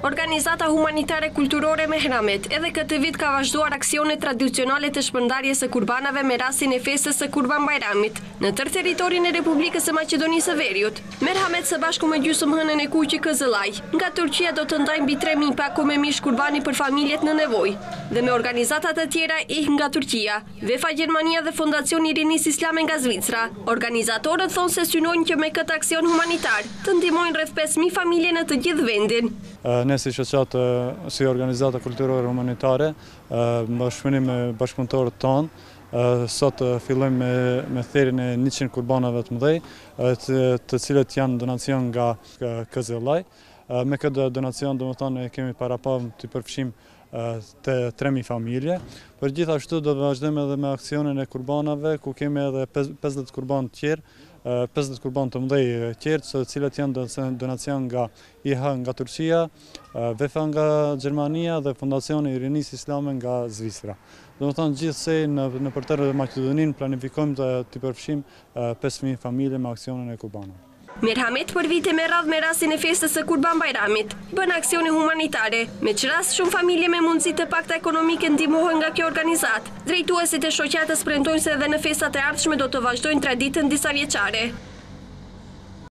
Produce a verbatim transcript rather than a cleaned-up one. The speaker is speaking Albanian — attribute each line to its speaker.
Speaker 1: Organizata humanitare kulturore Mehramet edhe këtë vit ka vazhduar aksione tradicionale të shpërndarjes së kurbanave me rastin e festës së Kurban Bayramit në tërë territorin e Republikës së Maqedonisë së Veriut. Mehramet së bashku me gjysmëhënën e kuqi Kızılay nga Turqia do të ndajnë mbi tre mijë paku me mish kurbani për familjet në nevojë dhe me organizata të tjera I H nga Turqia, Vefa Gjermania dhe Fondacioni I Rinisë Islame nga Zvicra. Organizatorët thonë se synojnë që me këtë aksion humanitar të ndihmojnë rreth pesë mijë familje në të gjithë vendin.
Speaker 2: Ne si shoqat, si organizata kulturore humanitare, bashkëpunim me bashkëpunëtorët tonë, sot fillojmë me, me thirrjen e njëqind kurbanave të mëdhej, të, të cilët janë donacion nga Kızılay. Me këtë donacion, domethënë, kemi para pa të përfshim të tre mijë familje. Por gjithashtu do të vazhdojmë edhe me aksionin e kurbanave, ku kemi edhe pesëdhjetë kurban të tjerë, pesëdhjetë kurban të mëdhej tjerë, të cilët janë donacion nga I H nga Turqia, Vefa nga Gjermania dhe Fondacioni I Rinisë Islame nga Zvicra. Domethënë gjithsej në në përtërë Maqedoninë planifikojmë të, të përfshim pesë mijë familje me aksionin e kurbanave.
Speaker 1: Mehramet për vite me radhë me rastin e festës së Kurban Bayramit bën aksione humanitare, me që rast shumë familje me mundësi të pakta ekonomike ndihmohen nga kjo organizatë. Drejtuesit e shoqatës premtojnë se edhe në festat e ardhshme do të vazhdojnë traditën disa vjeçare.